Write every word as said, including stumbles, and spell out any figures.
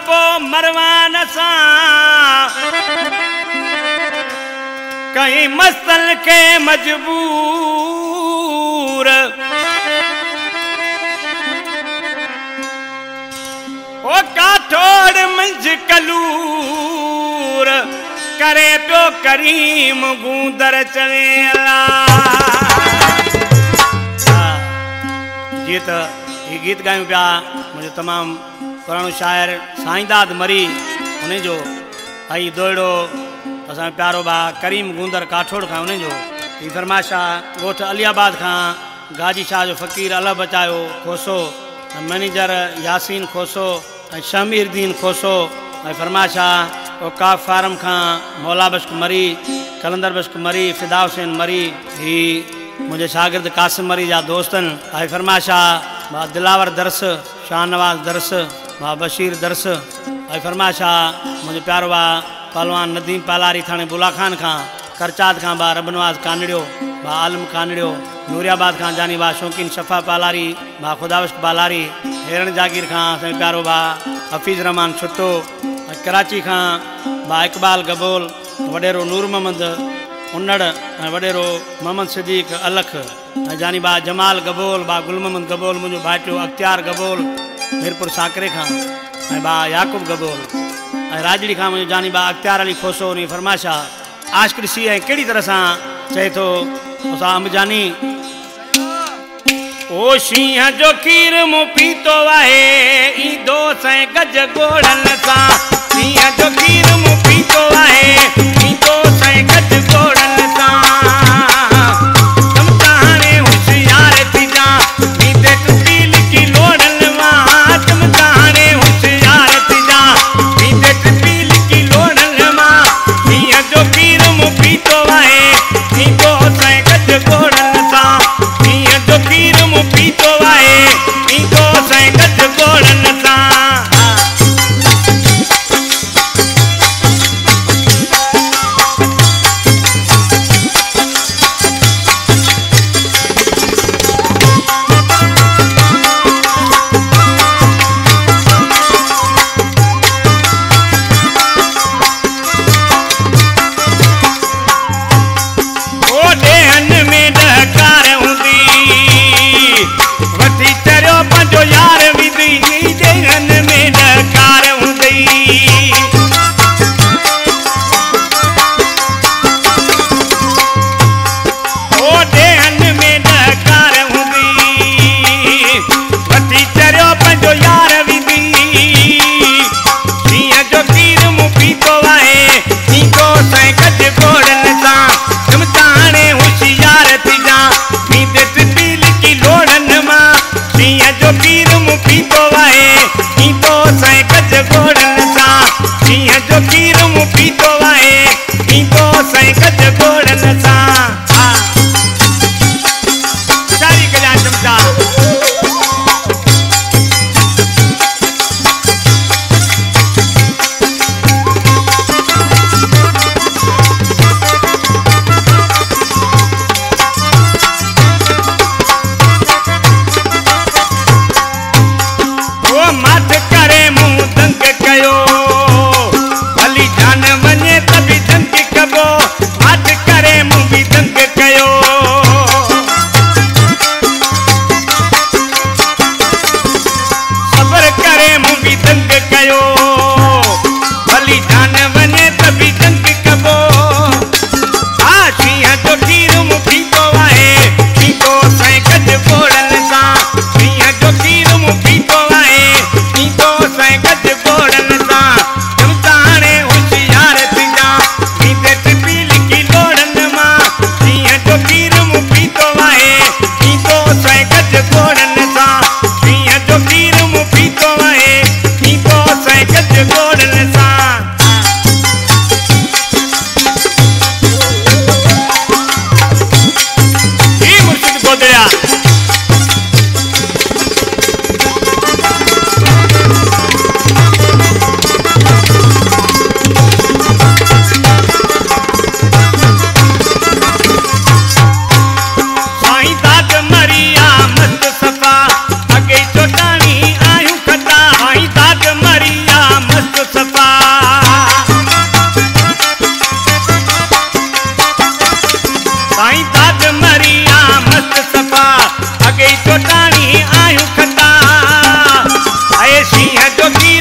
कबो मरवान सा कहीं मस्तल के मजबूर ओ काठोड़ मंझ कलूर करे पियो करीम गूंदर चवे जी त ये गीत गायूं पिया मुझे तमाम पुराणो शायर साईंदाद मरी उन जो आई दोड़ो असा प्यारो बा करीम गूंदर काठोड़ का उन जो ये फरमाशा गोठ अलियाबाद का गाजी शाह जो फ़कीर अला बचायो खोसो मैनेजर यासीन खोसो शमीर दीन खोसो फरमाशा काफ फार्म का मौला बश्क मरी कलंदर बश्क मरी फिदा हुसैन मरी ही मुझे शागिर्द कासिम मरी जा दोस्तन आई फरमाशा बा दिलावर दरस शाहनवाज दरस बा बशीर दरस आई फरमाशा मुझे प्यारो बा पहलवान नदीम पालारी थाने बुला खान खां करचाद खां बा रबनवाज कानड़ियो बा आलम कानड़ियो नूरियाबाद खां जानी बा शौकीन शफा पालारी बा खुदावश्क बालारी हेरण जागीर खां असांजो प्यारो बा हफ़ीज़ रहमान छुट्टो कराची खां बा इकबाल गबोल वडेरो नूर मोहम्मद उन्नड़ वडेरो मोहम्मद सिद्दीक अलख जानी बा जमाल गबोल बा गुल मोहम्मद गबोल मुझो भाइटियो अख्तियार गबोल मीरपुर साकरे खां बा याकूब गबोल राजड़ी खां मुझे जानी बा अख्तियार अली खोसो उन फरमाशा आशकर सी है कड़ी तरह से चए तो अम्बजानी ओ शींह जो खीर मूं पीतो आहे ईंदो सै गज गोड़न सां शींह जो खीर मूं पीतो आहे ईंदो सै गज गोड़न सां तुम कहाणे होशियार थी जा नींदे टुटी लिकी लोड़न मां तुम कहाणे होशियार थी जा नींदे टुटी लिकी लोड़न मां शींह जो खीर मूं पीतो आहे ईंदो सै गज गोड़न सां शींह जो खीर मूं पीतो आहे ईंदो सै गज गोड़न सां साईं दाद मरिया मस्त सफा अगे चोटाणी आयूं खता ऐ सिंह जोगी